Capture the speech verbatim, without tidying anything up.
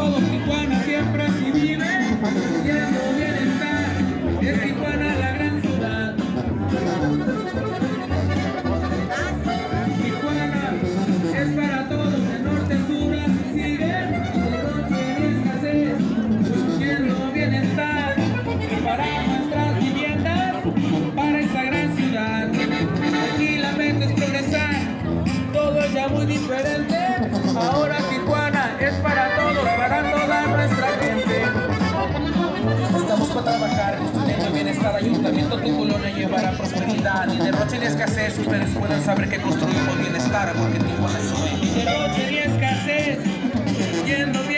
todos, Tijuana siempre así vive, construyendo bienestar. Es Tijuana la gran ciudad. Tijuana es para todos, de norte a sur así sigue, de noche y escasez, construyendo bienestar. Y para nuestras viviendas, para esa gran ciudad. Aquí la meta es progresar, todo es ya muy diferente. Ahora Tijuana es para todos, para toda nuestra gente. Estamos para trabajar, construyendo el bienestar. Ayuntamiento tu colonia llevará prosperidad y derroche y escasez. Ustedes pueden saber que construimos bienestar porque Tijuana es su. Derroche y escasez, construyendo bienestar.